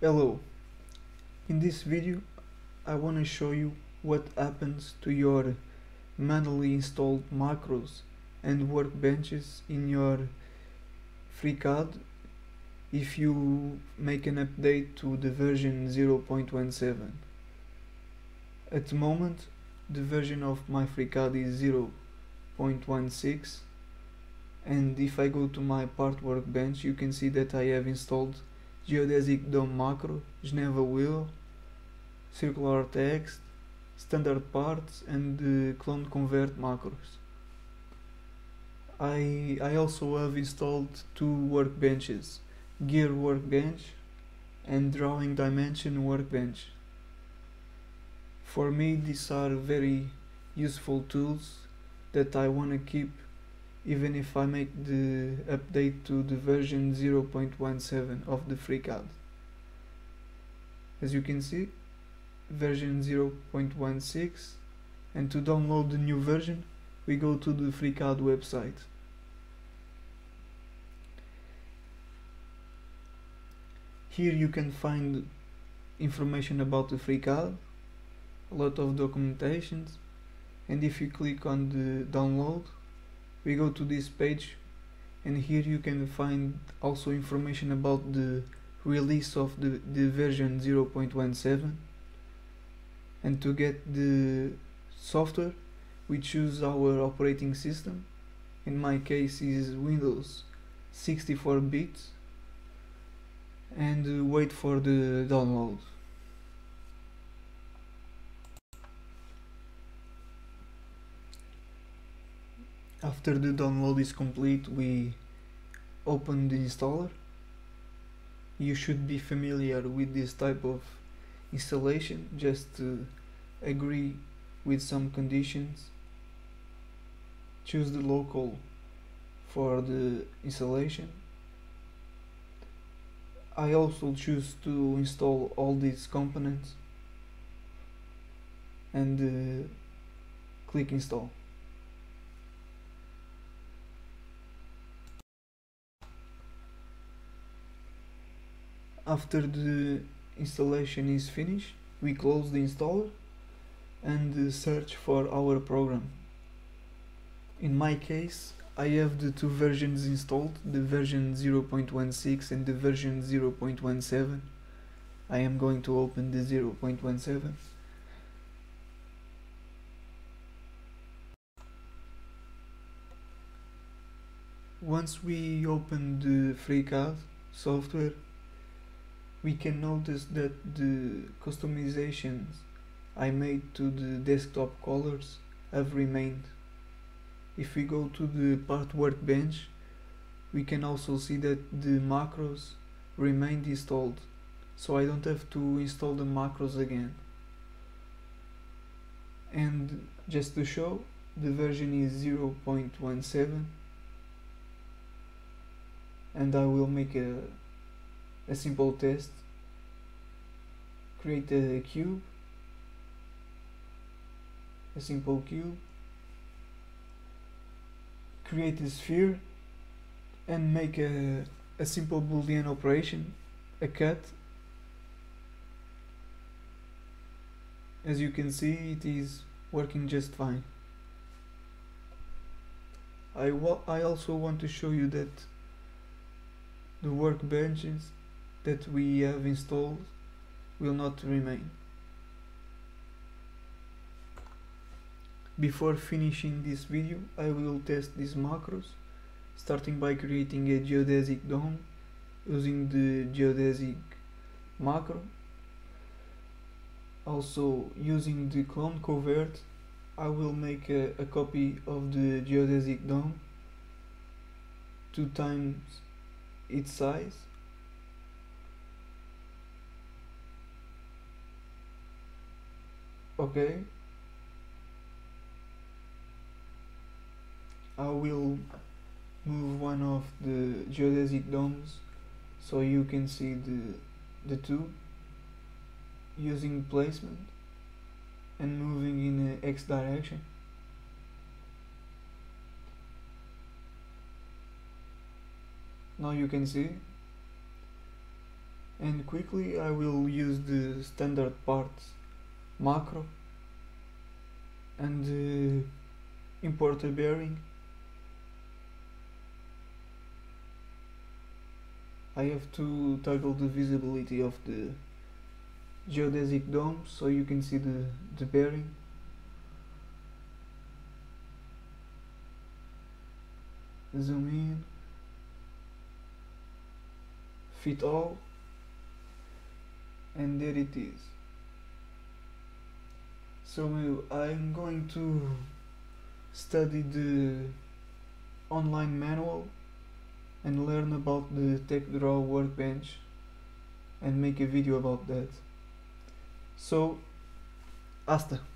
Hello, in this video I want to show you what happens to your manually installed macros and workbenches in your FreeCAD if you make an update to the version 0.17. At the moment the version of my FreeCAD is 0.16, and if I go to my part workbench you can see that I have installed geodesic DOM macro, Geneva wheel, circular text, standard parts and clone convert macros. I also have installed two workbenches, gear workbench and drawing dimension workbench. For me these are very useful tools that I want to keep even if I make the update to the version 0.17 of the FreeCAD. As you can see, version 0.16, and to download the new version we go to the FreeCAD website. Here you can find information about the FreeCAD, a lot of documentations, and if you click on the download we go to this page, and here you can find also information about the release of the version 0.17. And to get the software we choose our operating system. In my case is Windows 64 bits, and wait for the download. After the download is complete we open the installer. You should be familiar with this type of installation, just agree with some conditions, choose the local for the installation. I also choose to install all these components and click install. After the installation is finished, we close the installer and search for our program. In my case, I have the two versions installed, the version 0.16 and the version 0.17. I am going to open the 0.17. Once we open the FreeCAD software, we can notice that the customizations I made to the desktop colors have remained. If we go to the part workbench, we can also see that the macros remained installed, so I don't have to install the macros again. And just to show, the version is 0.17, and I will make a simple test. Create a cube, a simple cube, create a sphere and make a simple boolean operation, a cut. As you can see, it is working just fine. I also want to show you that the workbenches that we have installed will not remain. Before finishing this video, I will test these macros, starting by creating a geodesic DOM using the geodesic macro. Also using the clone convert, I will make a copy of the geodesic DOM 2 times its size. Okay, I will move one of the geodesic DOMs so you can see the two, using placement and moving in a X direction. Now you can see and quickly I will use the standard parts macro and import a bearing. I have to toggle the visibility of the geodesic dome so you can see the bearing. Zoom in, fit all, and there it is. So I'm going to study the online manual and learn about the TechDraw workbench and make a video about that. So, hasta!